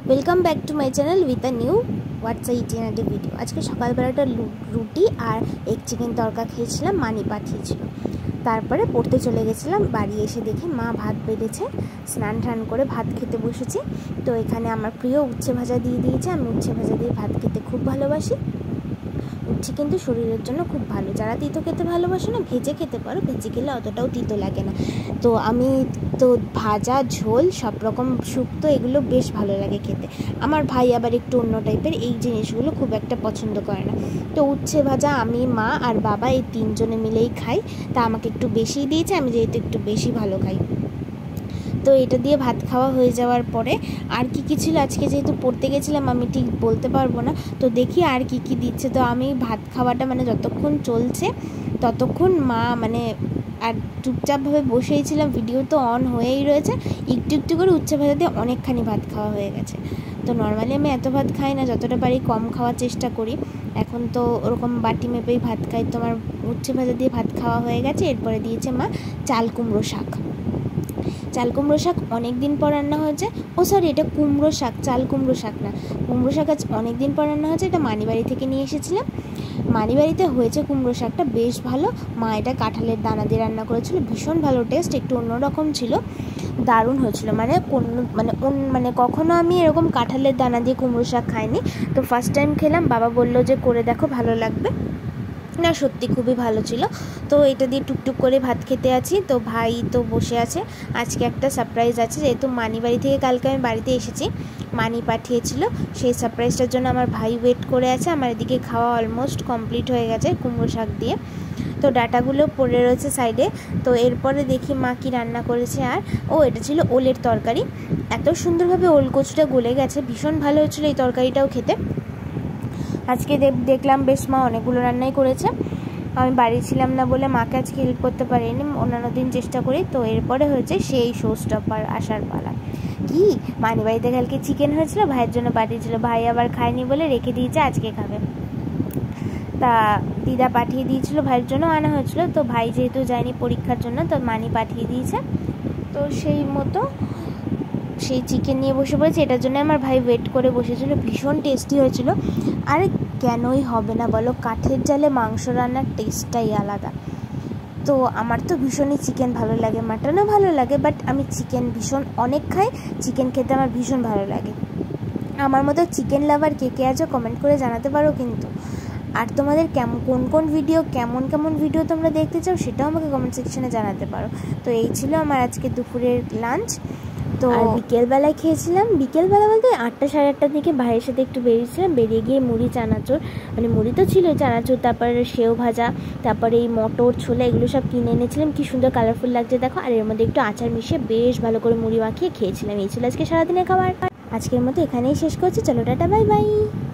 Welcome back to my channel with a new WhatsApp itinerary video. আজকে সকালবেলাটা রুটি আর এক চিকেন তরকা খেয়েছিলাম, মানি পাঠিয়েছিল। তারপরে পড়তে চলে গেছিলাম। বাড়ি এসে দেখি মা ভাত বেড়েছে, স্নান টান করে ভাত খেতে বসেছি। তো এখানে আমার প্রিয় উচ্ছে ভাজা দিয়ে দিয়েছে। আমি উচ্ছে ভাজা দিয়ে ভাত খেতে খুব ভালোবাসি। উচ্ছে কিন্তু শরীরের জন্য খুব ভালো। যারা তিতো খেতে ভালোবাসে না, ভেজে খেতে পারো, ভেজে খেলে অতটাও তিতো লাগে না। তো আমি তো ভাজা, ঝোল, সব রকম শুক্তো এগুলো বেশ ভালো লাগে খেতে। আমার ভাই আবার একটু অন্য টাইপের, এই জিনিসগুলো খুব একটা পছন্দ করে না। তো উচ্ছে ভাজা আমি, মা আর বাবা এই তিনজনে মিলেই খাই। তা আমাকে একটু বেশিই দিয়েছে, আমি যেহেতু একটু বেশি ভালো খাই। তো এটা দিয়ে ভাত খাওয়া হয়ে যাওয়ার পরে আর কি ছিল, আজকে যেহেতু পড়তে গেছিলাম আমি ঠিক বলতে পারবো না। তো দেখি আর কি দিচ্ছে। তো আমি ভাত খাওয়াটা যতক্ষণ চলছে ততক্ষণ মা আর চুপচাপভাবে বসেই ছিলাম। ভিডিও তো অন হয়েই রয়েছে। একটু একটু করে উচ্ছে ভাজা দিয়ে অনেকখানি ভাত খাওয়া হয়ে গেছে। তো নর্মালি আমি এত ভাত খাই না, যতটা পারি কম খাওয়ার চেষ্টা করি। এখন তো ওরকম বাটি মেপেই ভাত খাই। তো আমার উচ্ছে ভাজা দিয়ে ভাত খাওয়া হয়ে গেছে। এরপরে দিয়েছে মা চাল কুমড়ো শাক। চাল কুমড়ো শাক অনেক দিন পর রান্না হয়েছে। সরি, এটা কুমড়ো শাক, চাল কুমড়ো শাক না। কুমড়ো শাক আজ অনেক দিন পর রান্না হয়েছে। এটা মানিবাড়ি থেকে নিয়ে এসেছিলাম। মানিবাড়িতে হয়েছে কুমড়ো শাকটা বেশ ভালো। মা এটা কাঁঠালের দানা দিয়ে রান্না করেছিল, ভীষণ ভালো টেস্ট, একটু অন্যরকম ছিল, দারুণ হয়েছিল। কখনো আমি এরকম কাঁঠালের দানা দিয়ে কুমড়ো শাক খাইনি। তো ফার্স্ট টাইম খেলাম। বাবা বললো যে করে দেখো, ভালো লাগবে। না, সত্যি খুবই ভালো ছিল। তো এটা দিয়ে টুকটুক করে ভাত খেতে আছি। তো ভাই তো বসে আছে। আজকে একটা সারপ্রাইজ আছে, যেহেতু মানিবাড়ি থেকে কালকে আমি বাড়িতে এসেছি, মানি পাঠিয়েছিল। সেই সারপ্রাইজটার জন্য আমার ভাই ওয়েট করে আছে। আমার এদিকে খাওয়া অলমোস্ট কমপ্লিট হয়ে গেছে কুমড়ো শাক দিয়ে। তো ডাটাগুলো পড়ে রয়েছে সাইডে। তো এরপরে দেখি মা কি রান্না করেছে। আর এটা ছিল ওলের তরকারি। এত সুন্দরভাবে ওল কচুটা গলে গেছে, ভীষণ ভালো হয়েছিল এই তরকারিটাও খেতে। আজকে দেখলাম বেশ মা অনেকগুলো রান্নাই করেছে। আমি বাড়ি ছিলাম না বলে মাকে আজকে হেল্প করতে পারিনি, অন্যান্য দিন চেষ্টা করি। তো এরপরে হয়েছে সেই শোস্টপার আসার পালা। কি মানি বাড়িতে কালকে চিকেন হয়েছিল, ভাইয়ের জন্য পাঠিয়েছিল। ভাই আবার খায়নি বলে রেখে দিয়েছে, আজকে খাবে। তা দিদা পাঠিয়ে দিয়েছিল, ভাইয়ের জন্য আনা হয়েছিল। তো ভাই যেহেতু যায়নি পরীক্ষার জন্য, তো মানি পাঠিয়ে দিয়েছে। তো সেই মতো সেই চিকেন নিয়ে বসে পড়েছে। এটার জন্য আমার ভাই ওয়েট করে বসেছিল। ভীষণ টেস্টি হয়েছিল। আরে কেনই হবে না বলো, কাঠের জালে মাংস রান্নার টেস্টটাই আলাদা। তো আমার তো ভীষণই চিকেন ভালো লাগে, মাটনও ভালো লাগে, বাট আমি চিকেন ভীষণ অনেক খাই। চিকেন খেতে আমার ভীষণ ভালো লাগে। আমার মতো চিকেন লাভার কে আছো কমেন্ট করে জানাতে পারো কিন্তু। আর তোমাদের কোন ভিডিও, কেমন ভিডিও তোমরা দেখতে চাও সেটাও আমাকে কমেন্ট সেকশনে জানাতে পারো। তো এই ছিল আমার আজকে দুপুরের লাঞ্চ। তো বিকেলবেলায় খেয়েছিলাম, বিকেলবেলা বলতে 8টা সাড়ে 8টার দিকে ভাইয়ের সাথে একটু বেরিয়েছিলাম। বেরিয়ে গিয়ে মুড়ি, চানাচুর, মুড়ি তো ছিল, চানাচুর, তারপরে সেও ভাজা, তারপরে এই মটর, ছোলা, এগুলো সব কিনে এনেছিলাম। কি সুন্দর কালারফুল লাগছে দেখো। আর এর মধ্যে একটু আচার মিশিয়ে বেশ ভালো করে মুড়ি মাখিয়ে খেয়েছিলাম। এই ছিল আজকে সারাদিনের খাবার। আজকের মতো এখানেই শেষ করছি। চলো টাটা, বাই বাই।